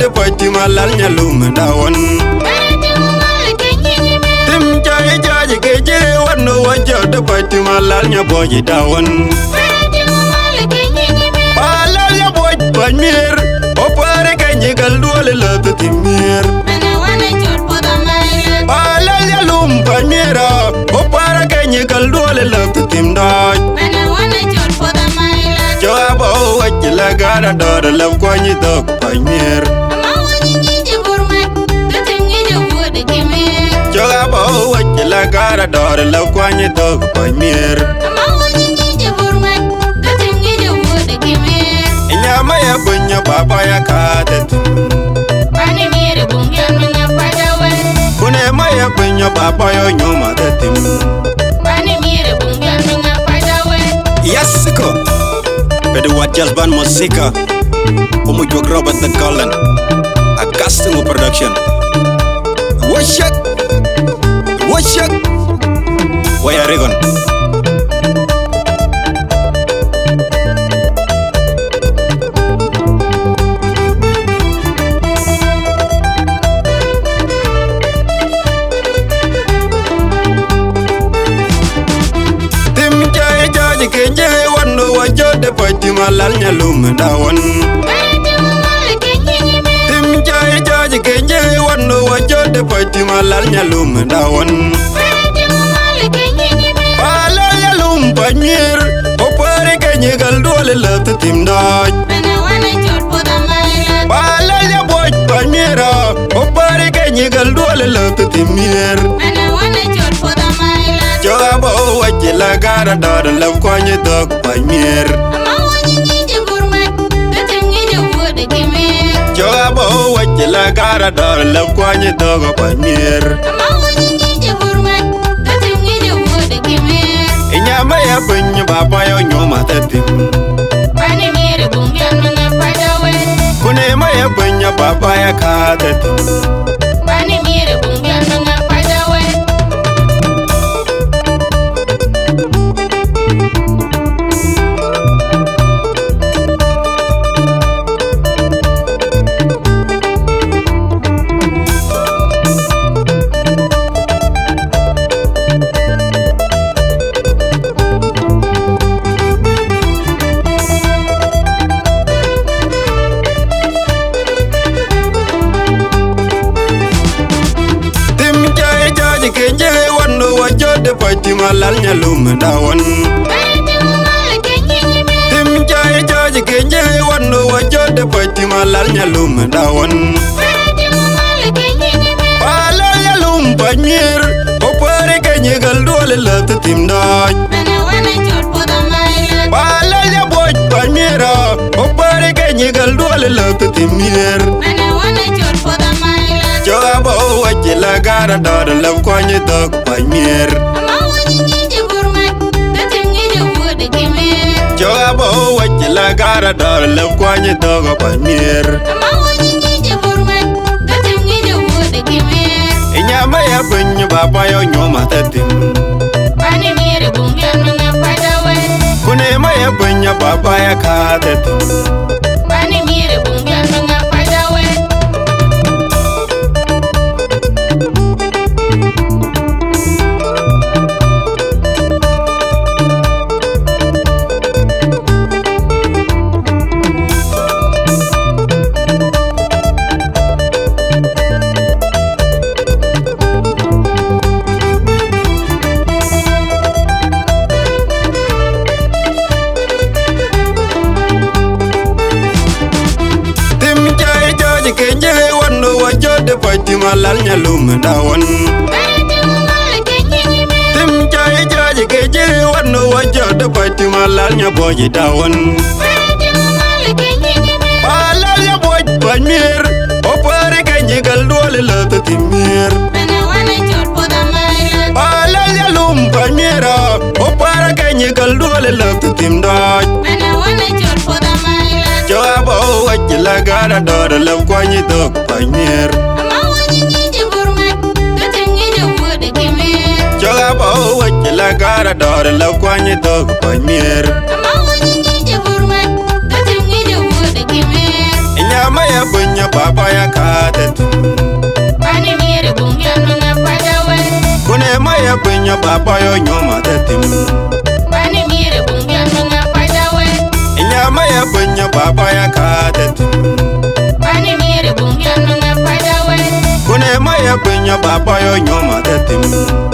pati malal nyalum dawon tim jai jai keje wano wajo de pati malal nyaboji dawon malal ya boj pamir opare kenye galduole latu timir malal ya lum pamira opare kenye galduole latu timdaj Joabo wajila gara dor lav kwanyi dok pamir Joabo wajila gara dor lav kwanyi dok pamir Inyama ya bunya baba ya kadet Kune ma ya bunya baba yo nyoma detim Yasiko Pedu wajal ban musika Umu jog Robert the Cullen A casting production Washak Washak Waya Regon Tim jai jai kenje wano wajode pati malal nyalum dawon Tim jai jai kenje wano wajode pati malal nyalum dawon Malal nyalum pamir opare kenye galduole latu timdaj Malal ya boj pamira opare kenye galduole latu timir Joabo wajila gara dor lav kwanyi dok pamir Joabo wajila gara dor lav kwanyi dok pamir Inyama ya bunyi baba yo nyoma tetim Kune ma ya bunya baba ya katetim Kenje wano wajode pati malal nyalum dawon Tim jai jai kenje wano wajode pati malal nyalum dawon Malal nyalum pamir opare kenye galduole latu timdaj Malal ya boj pamira opare kenye galduole latu timir Joabo wajila gara dor lav kwanyi dok pamir Joabo wajila gara dor lav kwanyi dok pamir Inyama ya bunyi baba yo nyoma tetim Kune ma ya bunya baba ya katetim Kenje wano wajode pati malal nyalum dawon Tim jai jai kenje wano wajode pati malal nyaboji dawon Malal ya boj pamir opare kenye galduole latu timir Malal ya lum pamira opare kenye galduole latu timdaj Joabo wajila gara dor lav kwanyi dok pamir Joabo wajila gara dor lav kwanyi dok pamir Inyama ya bunya baba ya katatu. Pani mire bunga nunga padawe. Kune maya punya baba yo nyoma tetim. Pani mire bunga nunga padawe. Inya maya punya baba ya katatu. Pani mire bunga nunga padawe. Kune maya punya baba yo nyoma tetim.